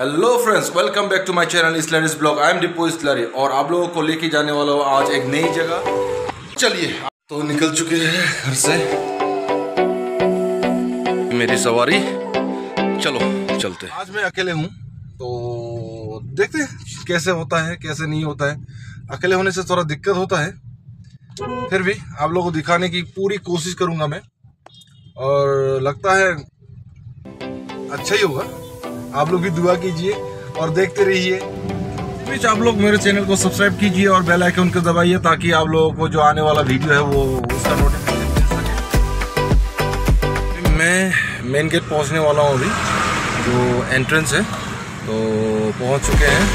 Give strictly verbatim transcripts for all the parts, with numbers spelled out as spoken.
Hello friends, welcome back to my channel Islary's blog. I am Dipo Islary और आप लोगों को लेके जाने वाला हूँ आज एक नई जगह। चलिए, तो निकल चुके हैं घर से, मेरी सवारी, चलो चलते। आज मैं अकेले हूँ तो देखते हैं कैसे होता है कैसे नहीं होता है। अकेले होने से थोड़ा दिक्कत होता है, फिर भी आप लोगों को दिखाने की पूरी कोशिश करूँगा मैं, और लगता है अच्छा ही होगा। आप लोग भी दुआ कीजिए और देखते रहिए। प्लीज आप लोग मेरे चैनल को सब्सक्राइब कीजिए और बेल आइकन को दबाइए ताकि आप लोगों को जो आने वाला वीडियो है वो उसका नोटिफिकेशन मिल सके। मैं मेन गेट पहुंचने वाला हूं अभी, जो एंट्रेंस है, तो पहुंच चुके हैं।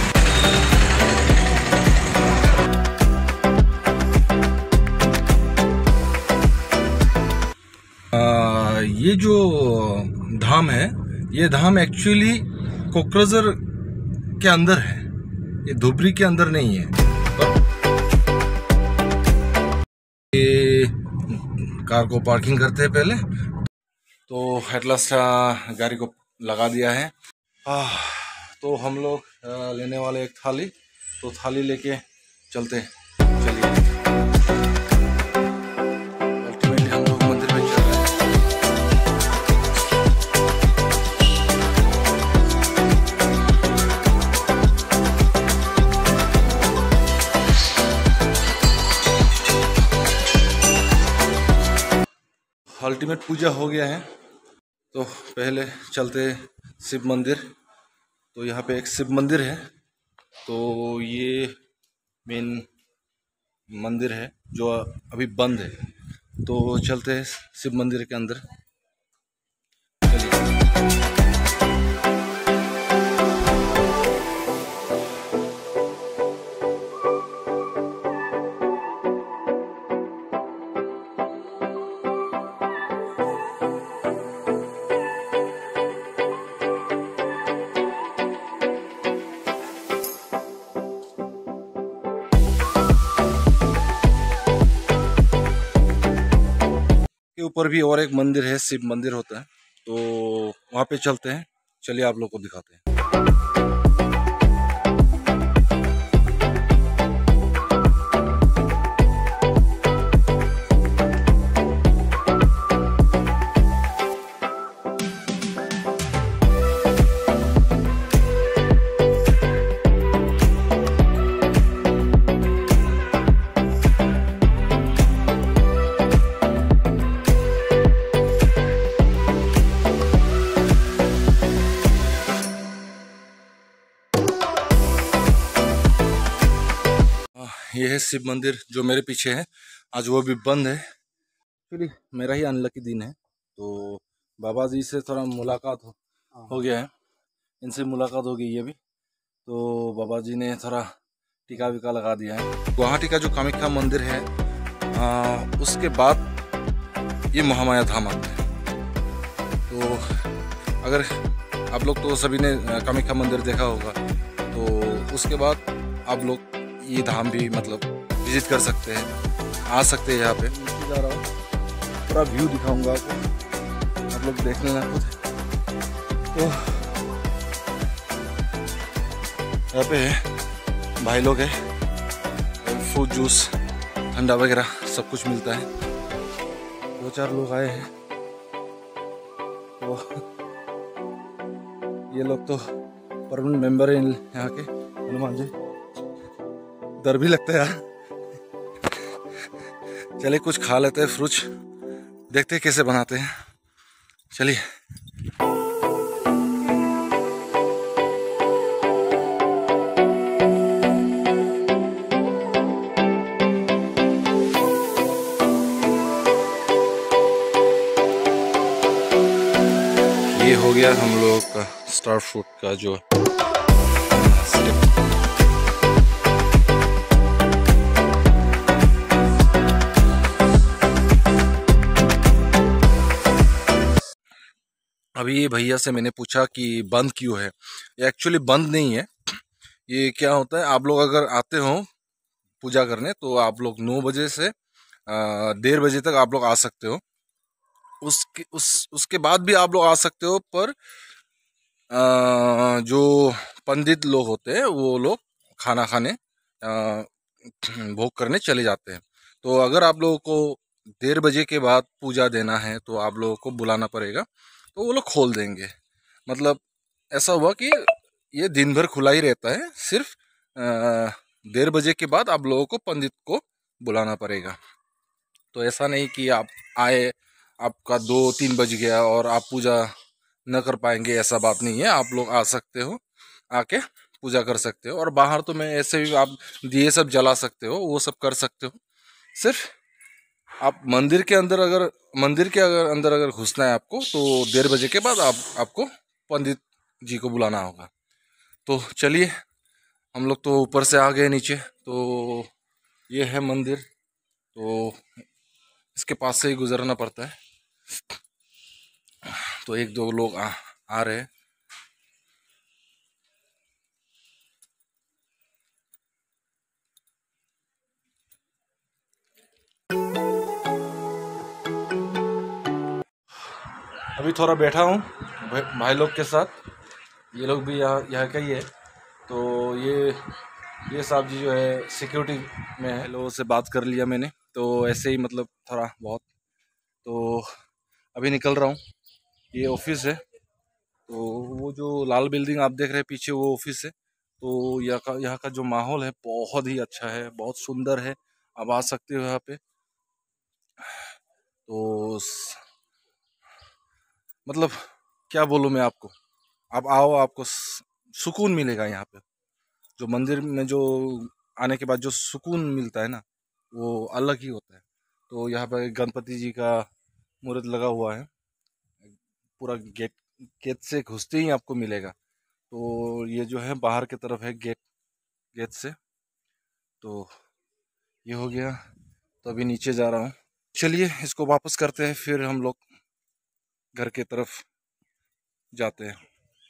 आ, ये जो धाम है, ये धाम एक्चुअली कोकराझार के अंदर है, ये धुबरी के अंदर नहीं है। ये कार को पार्किंग करते हैं पहले, तो हेडलास्ट गाड़ी को लगा दिया है। आ, तो हम लोग लेने वाले एक थाली, तो थाली लेके चलते हैं। चलिए, अल्टीमेटली हम लोग मंदिर में चल रहे हैं। अल्टीमेट पूजा हो गया है, तो पहले चलते शिव मंदिर। तो यहाँ पे एक शिव मंदिर है, तो ये मेन मंदिर है जो अभी बंद है, तो चलते हैं शिव मंदिर के अंदर। चलिए। के ऊपर भी और एक मंदिर है, शिव मंदिर होता है, तो वहाँ पे चलते हैं। चलिए आप लोग को दिखाते हैं। ये है शिव मंदिर जो मेरे पीछे है, आज वो भी बंद है। एक्चुअली मेरा ही अनलकी दिन है, तो बाबा जी से थोड़ा मुलाकात हो, हो गया है, इनसे मुलाकात हो गई है अभी, तो बाबा जी ने थोड़ा टीका विका लगा दिया है। गुवाहाटी का जो कामाख्या मंदिर है, आ, उसके बाद ये महामाया धाम आता है। तो अगर आप लोग तो सभी ने कामाख्या मंदिर देखा होगा, तो उसके बाद आप लोग ये धाम भी मतलब विजिट कर सकते हैं, आ सकते हैं। यहाँ पे नीचे जा रहा हूँ, पूरा व्यू दिखाऊंगा आपको, आप लोग देख लेना खुद। तो यहाँ पे भाई लोग है, फ्रूट जूस, ठंडा वगैरह सब कुछ मिलता है। दो चार लोग आए हैं, तो ये लोग तो परमानेंट मेंबर है यहाँ के। हनुमान जी, डर भी लगता है यार। चलिए कुछ खा लेते हैं, फ्रूट्स देखते हैं कैसे बनाते हैं। चलिए। ये हो गया हम लोग का स्टार फ्रूट का जो अभी ये भैया से मैंने पूछा कि बंद क्यों है। ये एक्चुअली बंद नहीं है, ये क्या होता है, आप लोग अगर आते हो पूजा करने तो आप लोग नौ बजे से डेढ़ बजे तक आप लोग आ सकते हो। उसके उस उसके बाद भी आप लोग आ सकते हो, पर जो पंडित लोग होते हैं वो लोग खाना खाने भोग करने चले जाते हैं। तो अगर आप लोगों को डेढ़ बजे के बाद पूजा देना है तो आप लोगों को बुलाना पड़ेगा, तो वो लोग खोल देंगे। मतलब ऐसा हुआ कि ये दिन भर खुला ही रहता है, सिर्फ डेढ़ बजे के बाद आप लोगों को पंडित को बुलाना पड़ेगा। तो ऐसा नहीं कि आप आए, आपका दो तीन बज गया और आप पूजा न कर पाएंगे, ऐसा बात नहीं है। आप लोग आ सकते हो, आके पूजा कर सकते हो। और बाहर तो मैं ऐसे भी आप दिए सब जला सकते हो, वो सब कर सकते हो। सिर्फ आप मंदिर के अंदर अगर मंदिर के अगर अंदर अगर घुसना है आपको, तो डेढ़ बजे के बाद आप आपको पंडित जी को बुलाना होगा। तो चलिए, हम लोग तो ऊपर से आ गए नीचे। तो ये है मंदिर, तो इसके पास से ही गुजरना पड़ता है। तो एक दो लोग आ, आ रहे हैं। अभी थोड़ा बैठा हूँ भाई, भाई लोग के साथ। ये लोग भी यहाँ यहाँ का ही है। तो ये ये साहब जी जो है सिक्योरिटी में है, लोगों से बात कर लिया मैंने। तो ऐसे ही मतलब थोड़ा बहुत। तो अभी निकल रहा हूँ। ये ऑफिस है। तो वो जो लाल बिल्डिंग आप देख रहे हैं पीछे, वो ऑफिस है। तो यहाँ का यहाँ का जो माहौल है बहुत ही अच्छा है, बहुत सुंदर है। आप आ सकते हो यहाँ पे। तो मतलब क्या बोलूँ मैं आपको, आप आओ, आपको सुकून मिलेगा यहाँ पे। जो मंदिर में जो आने के बाद जो सुकून मिलता है ना, वो अलग ही होता है। तो यहाँ पे गणपति जी का मूर्त लगा हुआ है, पूरा गेट गेट से घुसते ही आपको मिलेगा। तो ये जो है बाहर की तरफ है गेट गेट से। तो ये हो गया। तो अभी नीचे जा रहा हूँ। चलिए इसको वापस करते हैं, फिर हम लोग घर की तरफ जाते हैं।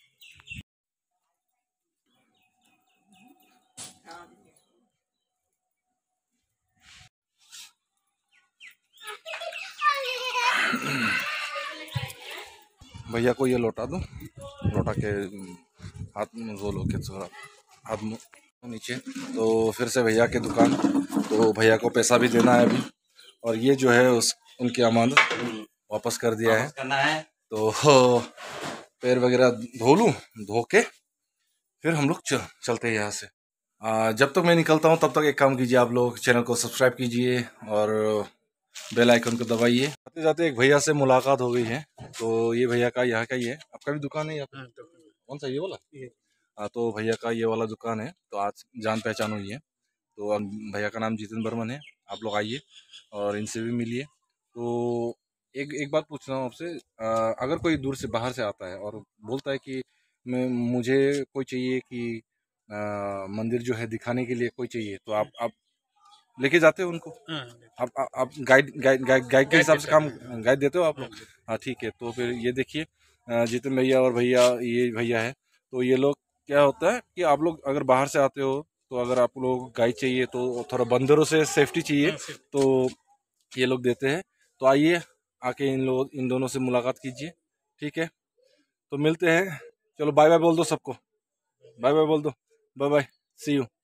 भैया को ये लौटा दो, लौटा के हाथ में धो लो के थोड़ा हाथ मुँह नीचे। तो फिर से भैया के दुकान। तो भैया को पैसा भी देना है अभी। और ये जो है उस उनकी अमानत वापस कर दिया है। करना है तो पैर वगैरह धो लूँ, धो के फिर हम लोग चल, चलते हैं यहाँ से। आ, जब तक मैं निकलता हूँ तब तक एक काम कीजिए, आप लोग चैनल को सब्सक्राइब कीजिए और बेल आइकन को दबाइए। जाते जाते एक भैया से मुलाकात हो गई है। तो ये भैया का यहाँ का ही है। आपका भी दुकान है यहाँ पे? कौन सा, ये वाला? हाँ, तो भैया का ये वाला दुकान है। तो आज जान पहचान हुई है। तो भैया का नाम जितेंद्र बर्मन है। आप लोग आइए और इनसे भी मिलिए। तो एक एक बात पूछ रहा हूँ आपसे, अगर कोई दूर से बाहर से आता है और बोलता है कि मैं मुझे कोई चाहिए कि आ, मंदिर जो है दिखाने के लिए कोई चाहिए, तो आप आप लेके जाते हो उनको? आप आप, आप गाइड गाइड गाइड गाइड के हिसाब से काम गाइड देते हो आप लोग? हाँ ठीक है। तो फिर ये देखिए, जितेंद्र भैया और भैया, ये भैया है। तो ये लोग क्या होता है कि आप लोग अगर बाहर से आते हो, तो अगर आप लोग गाइड चाहिए, तो थोड़ा बंदरों से सेफ्टी चाहिए, तो ये लोग देते हैं। तो आइए, आके इन लोग इन दोनों से मुलाकात कीजिए। ठीक है, तो मिलते हैं। चलो बाय बाय बोल दो सबको, बाय बाय बोल दो, बाय बाय, सी यू।